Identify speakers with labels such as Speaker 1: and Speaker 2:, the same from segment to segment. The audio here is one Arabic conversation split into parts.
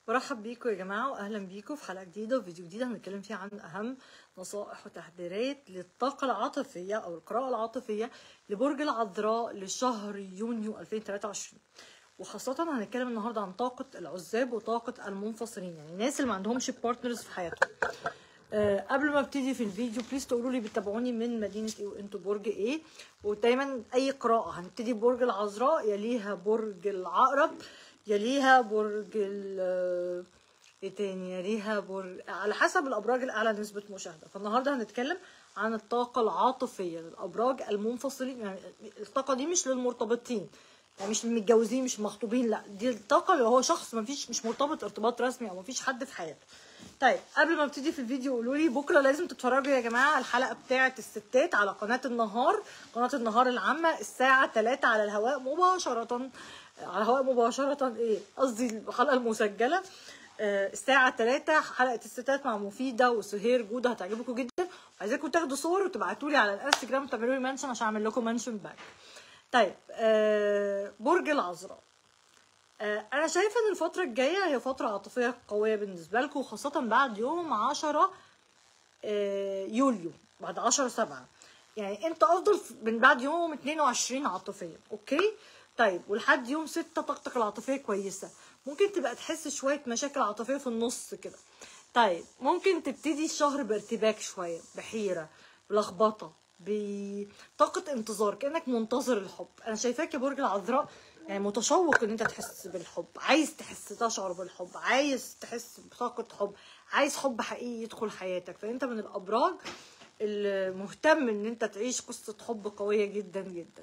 Speaker 1: برحب بيكم يا جماعة وأهلا بيكم في حلقة جديدة وفيديو جديد هنتكلم فيه عن أهم نصائح وتحذيرات للطاقة العاطفية أو القراءة العاطفية لبرج العذراء لشهر يونيو 2023. وخاصة هنتكلم النهاردة عن طاقة العزاب وطاقة المنفصلين، يعني الناس اللي ما عندهمش بارتنرز في حياتهم. قبل ما ابتدي في الفيديو بليز تقولوا لي بتتابعوني من مدينة ايه وانتوا برج ايه. ودايما اي قراءة هنبتدي ببرج العذراء، يليها برج العقرب، يليها برج ايه تاني، يليها برج على حسب الابراج الاعلى نسبة مشاهدة. فالنهارده هنتكلم عن الطاقة العاطفية للابراج المنفصلين، يعني الطاقة دي مش للمرتبطين، يعني مش المتجوزين مش مخطوبين، لا دي الطاقة اللي هو شخص مش مرتبط ارتباط رسمي او مفيش حد في حياته. طيب قبل ما ابتدي في الفيديو قولوا لي بكره لازم تتفرجوا يا جماعه الحلقه بتاعه الستات على قناه النهار، قناه النهار العامه الساعه 3 على الهواء مباشره، على الهواء مباشره ايه قصدي الحلقه المسجله الساعه 3 حلقه الستات مع مفيده وسهير جوده، هتعجبكم جدا. وعايزاكم تاخدوا صور وتبعتوا لي على الانستجرام وتعملوا لي منشن عشان اعمل لكم منشن باك. طيب برج العذراء، انا شايفه ان الفتره الجايه هي فتره عاطفيه قويه بالنسبه لكم، خاصه بعد يوم 10 يوليو، بعد 10/7. يعني انت افضل من بعد يوم 22 عاطفيا، اوكي. طيب ولحد يوم 6 طاقتك العاطفيه كويسه، ممكن تبقى تحس شويه مشاكل عاطفيه في النص كده. طيب ممكن تبتدي الشهر بارتباك شويه، بحيره، بلخبطه، بطاقه انتظار، كانك منتظر الحب. انا شايفاك يا برج العذراء يعني متشوق ان انت تحس بالحب، عايز تشعر بالحب، عايز تحس بطاقه حب، عايز حب حقيقي يدخل حياتك. فانت من الابراج المهتم ان انت تعيش قصه حب قويه جدا جدا.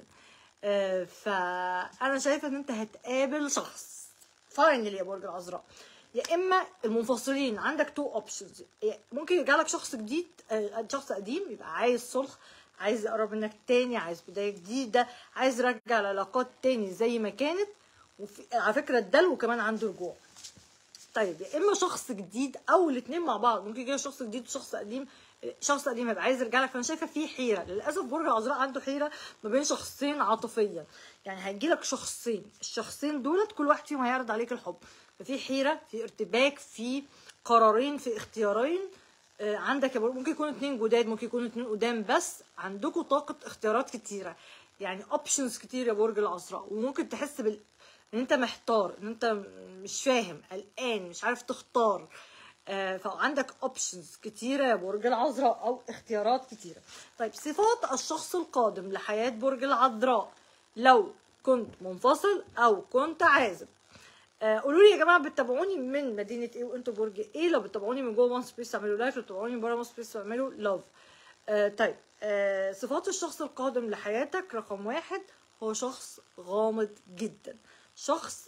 Speaker 1: فانا شايفه ان انت هتقابل شخص فاينل يا برج العذراء. يا اما المنفصلين عندك تو اوبشنز، ممكن يرجع شخص جديد، شخص قديم يبقى عايز صلح، عايز يقرب منك تاني، عايز بدايه جديده، عايز يرجع العلاقات تاني زي ما كانت. على فكره الدلو كمان عنده رجوع. طيب يا اما شخص جديد او الاثنين مع بعض، ممكن يجي شخص جديد وشخص قديم. شخص قديم هيبقى عايز يرجع لك. فانا شايفه في حيره للاسف، برج العذراء عنده حيره ما بين شخصين عاطفيا، يعني هيجي لك شخصين، الشخصين دولت كل واحد فيهم هيعرض عليك الحب. ففي حيره، في ارتباك، في قرارين، في اختيارين. عندك ممكن يكونوا اتنين جداد، ممكن يكونوا اتنين قدام، بس عندكم طاقه اختيارات كتيره، يعني اوبشنز كتير يا برج العذراء. وممكن تحس ان انت محتار، ان انت مش فاهم، قلقان، مش عارف تختار. فعندك اوبشنز كتيره يا برج العذراء او اختيارات كتيره. طيب صفات الشخص القادم لحياه برج العذراء لو كنت منفصل او كنت عازب. قولوا لي يا جماعه بتتابعوني من مدينه ايه وانتوا برج ايه؟ لو بتتابعوني من جوه مصر بليز اعملوا لايك، لو بتتابعوني من بره مصر بليز اعملوا لاف. طيب صفات الشخص القادم لحياتك رقم 1 هو شخص غامض جدا، شخص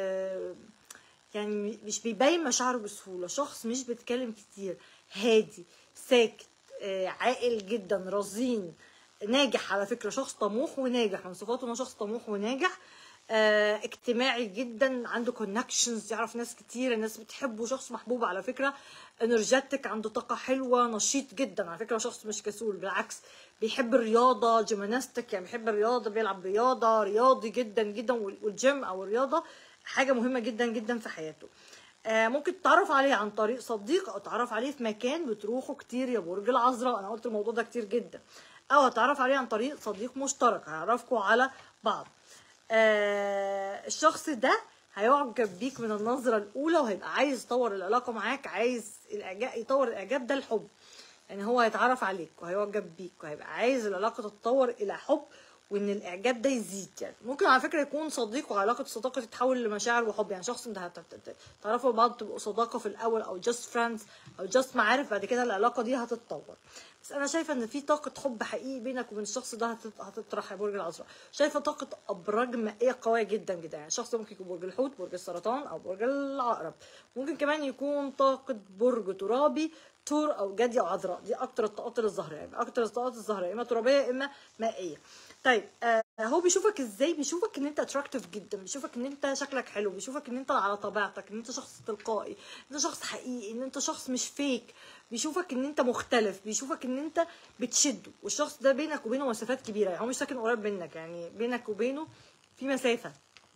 Speaker 1: يعني مش بيبين مشاعره بسهولة، شخص مش بيتكلم كتير، هادي، ساكت، عاقل جدا، رزين، ناجح. على فكرة شخص طموح وناجح، من صفاته انه شخص طموح وناجح. اجتماعي جدا، عنده كونكشنز، يعرف ناس كتير، الناس بتحبه، شخص محبوب على فكرة. انرجيتك، عنده طاقة حلوة، نشيط جدا على فكرة، شخص مش كسول، بالعكس بيحب الرياضة، جيمناستيك، يعني بيحب الرياضة، بيلعب رياضة، رياضي جدا جدا. والجيم او الرياضة حاجة مهمة جدا جدا في حياته. ممكن تتعرف عليه عن طريق صديق، او تعرف عليه في مكان بتروحوا كتير يا برج العذراء، انا قلت الموضوع ده كتير جدا. او هتعرف عليه عن طريق صديق مشترك هيعرفكوا على بعض. الشخص ده هيعجب بيك من النظرة الأولى، وهيبقى عايز يطور العلاقة معاك، عايز يطور الإعجاب ده لحب. يعني هو هيتعرف عليك وهيعجب بيك وهيبقى عايز العلاقة تتطور إلى حب، وإن الإعجاب ده يزيد. يعني ممكن على فكرة يكون صديق وعلاقة الصداقة تتحول لمشاعر وحب، يعني شخص انت تعرفوا بعض، تبقوا صداقة في الأول أو just friends أو just معارف، بعد كده العلاقة دي هتتطور. بس انا شايفه ان في طاقه حب حقيقي بينك وبين الشخص ده هتطرح يا برج العذراء. شايفه طاقه ابراج مائيه قويه جدا جدا، يعني الشخص ممكن يكون برج الحوت، برج السرطان، او برج العقرب. ممكن كمان يكون طاقه برج ترابي، تور او جدي او عذراء. دي اكتر الطاقات الظاهره، يعني اكتر الطاقات الظاهره اما ترابيه يا اما مائيه. طيب هو بيشوفك ازاي؟ بيشوفك ان انت اتراكتيف جدا، بيشوفك ان انت شكلك حلو، بيشوفك ان انت على طبيعتك، ان انت شخص تلقائي، ان انت شخص حقيقي، ان انت شخص مش فيك. بيشوفك ان انت مختلف، بيشوفك ان انت بتشده. والشخص ده بينك وبينه مسافات كبيره، يعني هو مش ساكن قريب منك، يعني بينك وبينه في مسافه.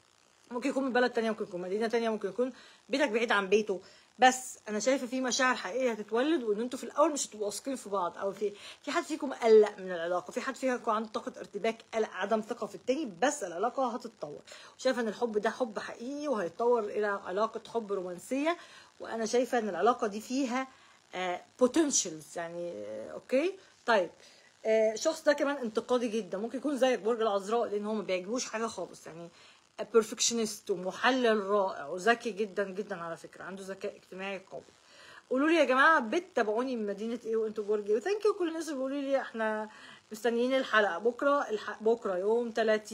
Speaker 1: ممكن يكون من بلد تانية، ممكن يكون مدينة تانية، ممكن يكون بيتك بعيد عن بيته، بس انا شايفه في مشاعر حقيقيه هتتولد، وان انتوا في الاول مش هتبقوا واثقين في بعض، او في حد فيكم قلق من العلاقه، في حد فيكم عنده طاقه ارتباك، قلق، عدم ثقه في التاني، بس العلاقه هتتطور. وشايفه ان الحب ده حب حقيقي وهيتطور الى علاقه حب رومانسيه. وانا شايفه ان العلاقه دي فيها بوتنشلز يعني. اوكي طيب. الشخص ده كمان انتقادي جدا، ممكن يكون زيك برج العذراء، لان هو ما بيعجبوش حاجه خالص يعني. بيرفكشنست ومحلل رائع وذكي جدا جدا، على فكره عنده ذكاء اجتماعي قوي. قولوا لي يا جماعه بتتابعوني من مدينه ايه وانتوا برج ايه؟ وثانك يو كل الناس اللي بيقولوا لي احنا مستنيين الحلقه بكره. بكره يوم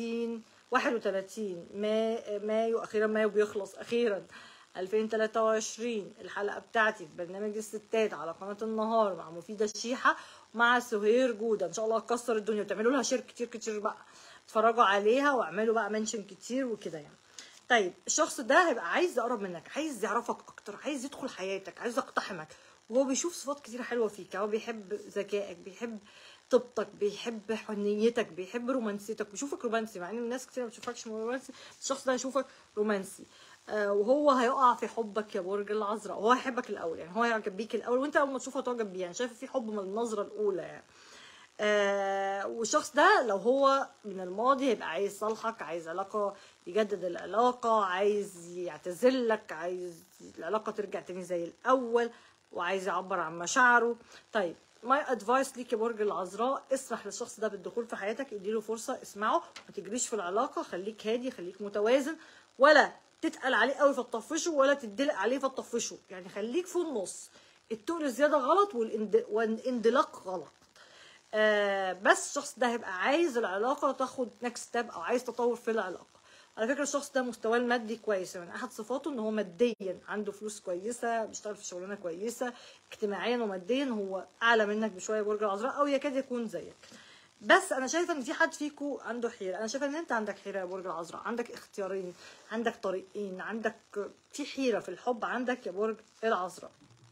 Speaker 1: 31 مايو، اخيرا مايو بيخلص اخيرا 2023. الحلقه بتاعتي في برنامج الستات على قناه النهار مع مفيده الشيحه مع سهير جوده، ان شاء الله هتكسر الدنيا، وتعملوا لها شير كتير كتير بقى، اتفرجوا عليها واعملوا بقى منشن كتير وكده يعني. طيب الشخص ده هيبقى عايز يقرب منك، عايز يعرفك اكتر، عايز يدخل حياتك، عايز يقتحمك، وهو بيشوف صفات كتير حلوه فيك. هو بيحب ذكائك، بيحب طيبتك، بيحب حنيتك، بيحب رومانسيتك، بيشوفك رومانسي، مع ان الناس كتير ما بتشوفكش رومانسي، الشخص ده هيشوفك رومانسي. وهو هيقع في حبك يا برج العذراء، هو هيحبك الاول يعني، هو هيعجب بيك الاول، وانت اول ما تشوفه هتعجب بيه يعني. شايفه في حب من النظره الاولى يعني. والشخص ده لو هو من الماضي هيبقى عايز يصالحك، عايز علاقة، يجدد العلاقة، عايز يعتذرلك، عايز العلاقة ترجع تاني زي الأول، وعايز يعبر عن مشاعره. طيب ماي ادفايس ليك يا برج العذراء، اسمح للشخص ده بالدخول في حياتك، اديله فرصة، اسمعه، ما تجريش في العلاقة، خليك هادي، خليك متوازن، ولا تتقل عليه قوي فتطفشه، ولا تدلق عليه فتطفشه يعني. خليك في النص، التقل الزيادة غلط والاندلاق غلط. بس الشخص ده هيبقى عايز العلاقة تاخد نكست ستيب، او عايز تطور في العلاقة. على فكرة الشخص ده مستواه المادي كويس، يعني احد صفاته ان هو ماديا عنده فلوس كويسة، بيشتغل في شغلانة كويسة، اجتماعيا وماديا هو اعلى منك بشوية برج العذراء، او يكاد يكون زيك. بس انا شايفه ان في حد فيكم عنده حيره، انا شايفه ان انت عندك حيره يا برج العذراء، عندك اختيارين، عندك طريقين، عندك في حيره في الحب عندك يا برج العذراء.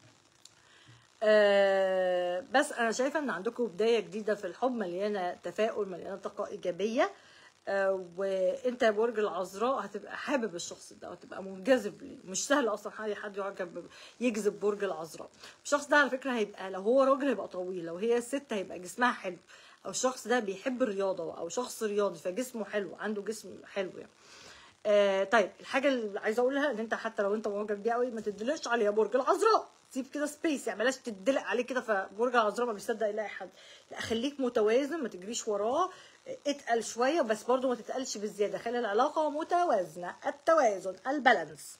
Speaker 1: بس انا شايفه ان عندكم بدايه جديده في الحب، مليانه تفاؤل، مليانه طاقه ايجابيه. وانت يا برج العذراء هتبقى حابب الشخص ده وهتبقى منجذب ليه. مش سهل اصلا حد يجذب برج العذراء. الشخص ده على فكره هيبقى، لو هو راجل هيبقى طويل، لو هي ست هيبقى جسمها حلو، او الشخص ده بيحب الرياضه، او شخص رياضي فجسمه حلو، عنده جسم حلو يعني. طيب الحاجه اللي عايزه اقولها ان انت حتى لو انت معجب بيه قوي، ما تدلقش عليه يا برج العذراء، سيب كده سبيس يعني، بلاش تدلق عليه كده، فبرج العذراء ما بيصدق يلاقي حد. لا خليك متوازن، ما تجريش وراه، اتقل شويه بس برضو ما تتقلش بالزياده، خلي العلاقه متوازنه، التوازن، البالانس.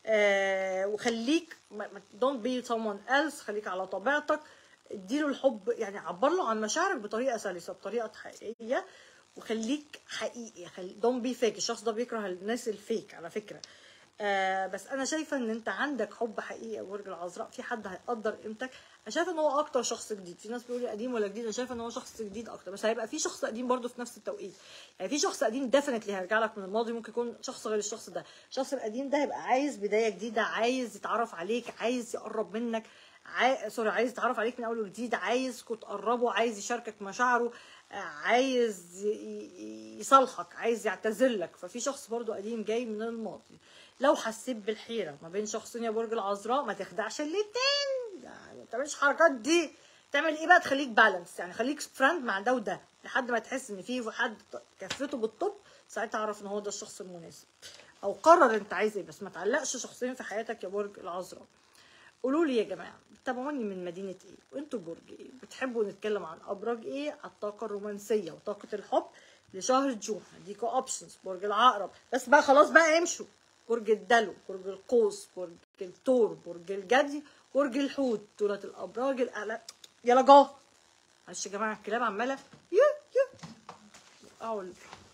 Speaker 1: وخليك don't be someone else، خليك على طبيعتك، اديله الحب يعني، عبر له عن مشاعرك بطريقه سلسه، بطريقه حقيقيه، وخليك حقيقي، دون بي فيك. الشخص ده بيكره الناس الفيك على فكره. بس انا شايفه ان انت عندك حب حقيقي يا برج العذراء، في حد هيقدر قيمتك. انا شايفه ان هو اكتر شخص جديد، في ناس بيقولوا قديم ولا جديد، انا شايفه ان هو شخص جديد اكتر، بس هيبقى في شخص قديم برضه في نفس التوقيت يعني. في شخص قديم ديفينتلي هيرجع لك من الماضي، ممكن يكون شخص غير الشخص ده. الشخص القديم ده هيبقى عايز بدايه جديده، عايز يتعرف عليك، عايز يقرب منك، عايز يتعرف عليك من اول وجديد، عايزكوا تقربوا، عايز يشاركك مشاعره، عايز يصالحك، عايز يعتذر لك. ففي شخص برضو قديم جاي من الماضي. لو حسيت بالحيره ما بين شخصين يا برج العذراء، ما تخدعش الاتنين يعني، ما تعملش الحركات دي. تعمل ايه بقى؟ تخليك بالانس يعني، خليك فريند مع ده وده لحد ما تحس ان في حد كفته بالطب، ساعتها اعرف ان هو ده الشخص المناسب، او قرر انت عايز ايه. بس ما تعلقش شخصين في حياتك يا برج العذراء. قولوا لي يا جماعه بتتابعوني من مدينه ايه وانتوا برج ايه؟ بتحبوا نتكلم عن ابراج ايه؟ الطاقه الرومانسيه وطاقه الحب لشهر جون. هديكوا اوبشنز: برج العقرب، بس بقى خلاص بقى امشوا، برج الدلو، برج القوس، برج الثور، برج الجدي، برج الحوت. دولت الابراج الاعلى. يلا جو. معلش يا جماعه الكلاب عماله يو يو اقول.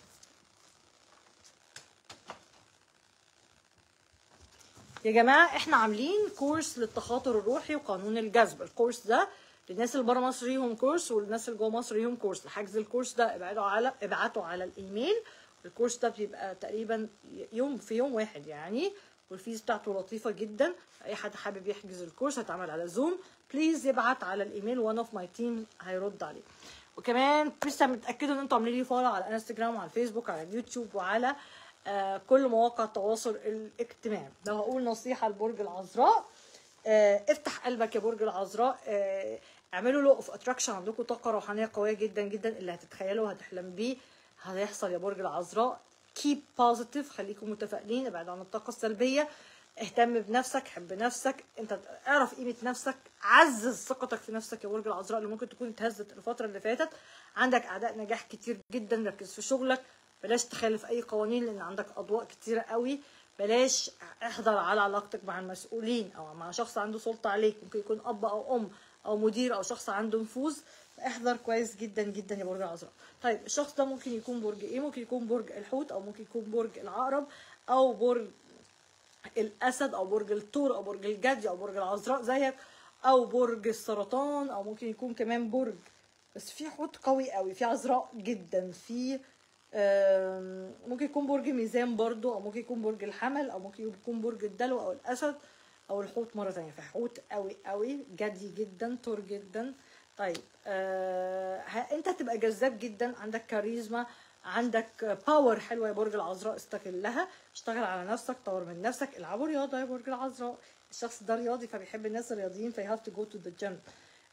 Speaker 1: يا جماعه احنا عاملين كورس للتخاطر الروحي وقانون الجذب. الكورس ده للناس اللي بره مصر ليهم كورس، والناس اللي جوه مصر ليهم كورس. لحجز الكورس ده ابعتوا على الايميل. الكورس ده بيبقى تقريبا في يوم واحد يعني، والفيز بتاعته لطيفه جدا. اي حد حابب يحجز الكورس هيتعمل على زوم، بليز يبعت على الايميل، وان اوف ماي تيم هيرد عليه. وكمان بليز متاكدوا ان انتوا عاملين لي فولو على انستجرام وعلى الفيسبوك وعلى اليوتيوب وعلى كل مواقع التواصل الاجتماعي. لو هقول نصيحه لبرج العذراء، افتح قلبك يا برج العذراء، اعملوا لو اوف اتراكشن، عندكم طاقه روحانيه قويه جدا جدا، اللي هتتخيلوا وهتحلم بيه هيحصل يا برج العذراء. كيب بوزيتيف، خليكم متفائلين، ابعد عن الطاقه السلبيه، اهتم بنفسك، حب نفسك، انت اعرف قيمه نفسك، عزز ثقتك في نفسك يا برج العذراء اللي ممكن تكون اتهزت الفتره اللي فاتت. عندك اعداء نجاح كتير جدا، ركز في شغلك، بلاش تخالف اي قوانين لان عندك اضواء كتيره قوي، بلاش احذر على علاقتك مع المسؤولين او مع شخص عنده سلطه عليك، ممكن يكون اب او ام او مدير او شخص عنده نفوذ، احذر كويس جدا جدا يا برج العذراء. طيب الشخص ده ممكن يكون برج ايه؟ ممكن يكون برج الحوت، او ممكن يكون برج العقرب، او برج الاسد، او برج الثور، او برج الجدي، او برج العذراء زيك، او برج السرطان، او ممكن يكون كمان برج، بس في حوت قوي قوي، في عذراء جدا، في ممكن يكون برج ميزان برضو، او ممكن يكون برج الحمل، او ممكن يكون برج الدلو او الاسد او الحوت مره ثانيه. فحوت قوي قوي، جدي جدا، ثور جدا. طيب انت هتبقى جذاب جدا، عندك كاريزما، عندك باور حلوه يا برج العذراء، استغلها، اشتغل على نفسك، طور من نفسك، العبوا رياضه يا برج العذراء، الشخص ده رياضي فبيحب الناس الرياضيين، فيو هاف تو جو تو ذا جيم.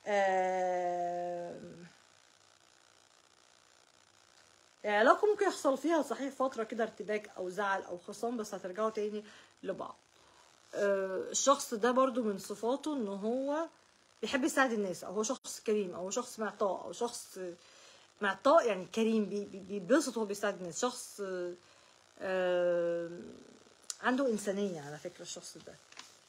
Speaker 1: علاقة ممكن يحصل فيها صحيح فترة كده ارتباك أو زعل أو خصام، بس هترجعوا تاني لبعض. الشخص ده برضو من صفاته إن هو بيحب يساعد الناس، أو هو شخص كريم، أو هو شخص معطاء، أو شخص معطاء يعني كريم، بيتبسط وهو بيساعد الناس، شخص عنده إنسانية على فكرة الشخص ده.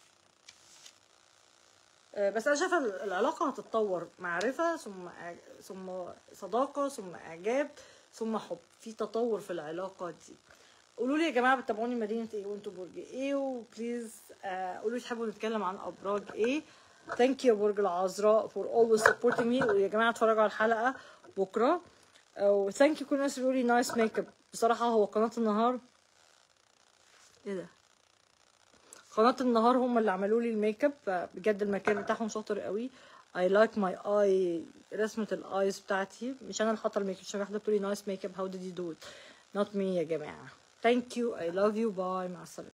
Speaker 1: بس انا شايفه العلاقه هتتطور، معرفه ثم صداقه ثم اعجاب ثم حب، في تطور في العلاقه دي. قولوا لي يا جماعه بتتابعوني مدينه ايه وانتوا برج ايه، وبليز قولوا لي تحبوا نتكلم عن ابراج ايه. ثانك يو برج العذراء for always supporting me. ويا جماعه اتفرجوا على الحلقه بكره، وثانك يو كل الناس بيقولوا لي نايس ميك اب. بصراحه هو قناه النهار، ايه ده، قناة النهار هم اللي عملوا لي الميك اب، بجد المكان بتاعهم شاطر قوي. I like my eye، رسمة الايز بتاعتي، مش انا اللي حاطة الميك اب، عشان واحدة بتقولي نايس ميك اب، how did you do it؟ not me يا جماعة. thank you، I love you، bye، مع السلامة.